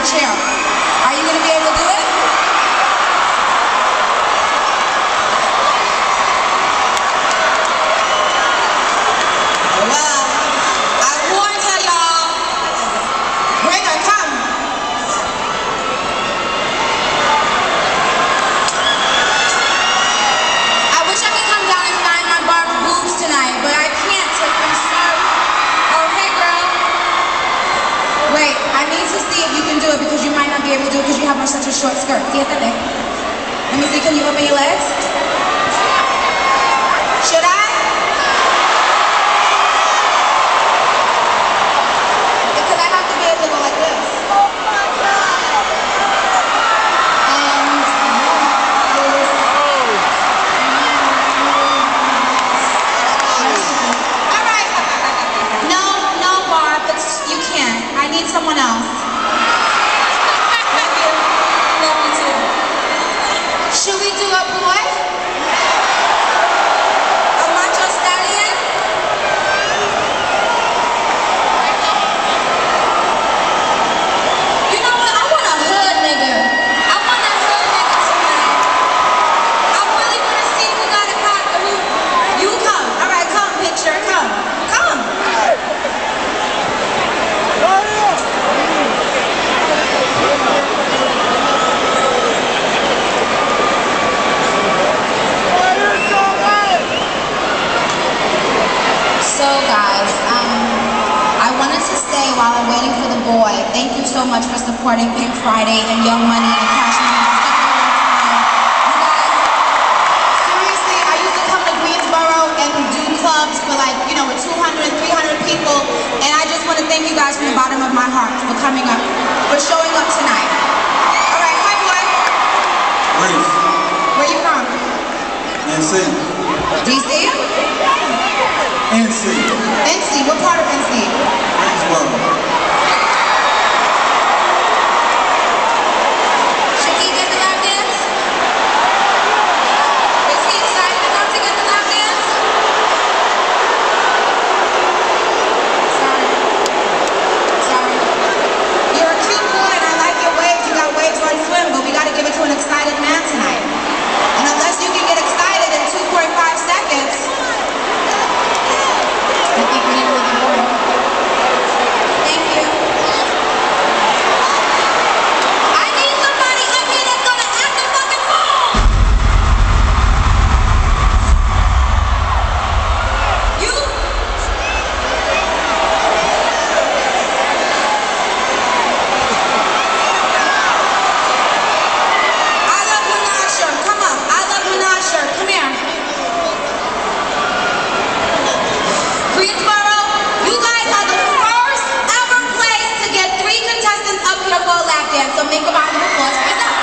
chair. Are you going to be able to do it? Well, I warned her, y'all. Bring her, come. I wish I could come down and sign my Barb's boobs tonight, but I can't to conserve. Oh, hey, girl. Wait, I need to see if you can do it because you might not be able to do it because you have such a short skirt. Fíjate. Let me see, can you open your legs? Should I? Because I have to be able to go like this. Oh my God! Alright. No, Barb, you can't. I need someone else. Love you. Love you too. Should we do a boy? A macho stallion? You know what? I want a hood nigga. I want a hood nigga tonight. I really want to see who got a cock. You come. Alright, come, picture. Come. Come. So guys, I wanted to say while I'm waiting for the boy, thank you so much for supporting Pink Friday and Young Money and Cash Money for such a long time. You guys, seriously, I used to come to Greensboro and do clubs for like, you know, with 200, 300 people, and I just want to thank you guys from the bottom of my heart for coming up, for showing up tonight. All right, hi boy. Grace. Where you from? NC. DC? NC. NC, what part of NC? Greensboro. Should he get the lap dance? Is he excited enough to get the lap dance? Sorry. You're a cute boy and I like your waves. You got waves on swim, but we got to give it to an excited man tonight. And unless you can get excited in 2.5 seconds, I think we need to move forward. Thank you. I need somebody up here that's gonna act the fucking fool. You. I love Minaj shirt. Come on. I love Minaj shirt. Come here. Greensboro, you guys are the first ever place to get 3 contestants up here for a lap dance, so make a round of applause for them.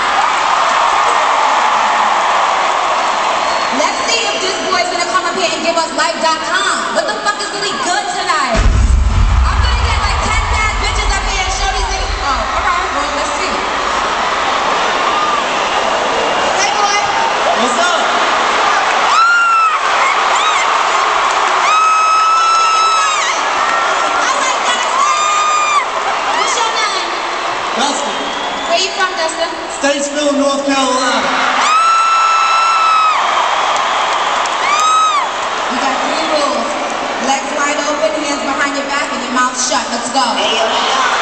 Let's see if this boy's gonna come up here and give us life.com. What the fuck is really good tonight? I'm gonna get like 10 bad bitches up here and show these niggas. Oh, alright, well, let's see. Hey boy. What's up? What's your name? Dustin. Where you from, Dustin? Statesville, North Carolina. We got 3 rules. Legs wide open, hands behind your back, and your mouth shut. Let's go.